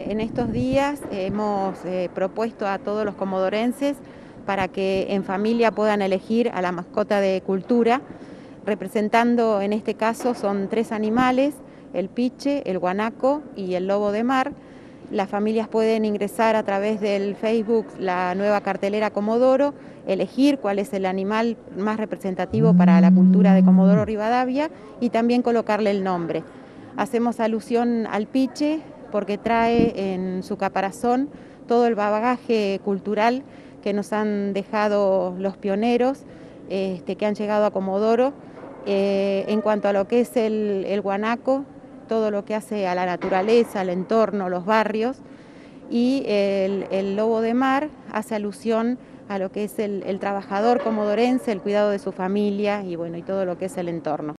En estos días hemos propuesto a todos los comodorenses para que en familia puedan elegir a la mascota de cultura, representando en este caso son 3 animales, el piche, el guanaco y el lobo de mar. Las familias pueden ingresar a través del Facebook la nueva cartelera Comodoro, elegir cuál es el animal más representativo para la cultura de Comodoro Rivadavia y también colocarle el nombre. Hacemos alusión al piche porque trae en su caparazón todo el bagaje cultural que nos han dejado los pioneros que han llegado a Comodoro. En cuanto a lo que es el guanaco, todo lo que hace a la naturaleza, al entorno, los barrios, y el lobo de mar hace alusión a lo que es el trabajador comodorense, el cuidado de su familia y bueno, y todo lo que es el entorno.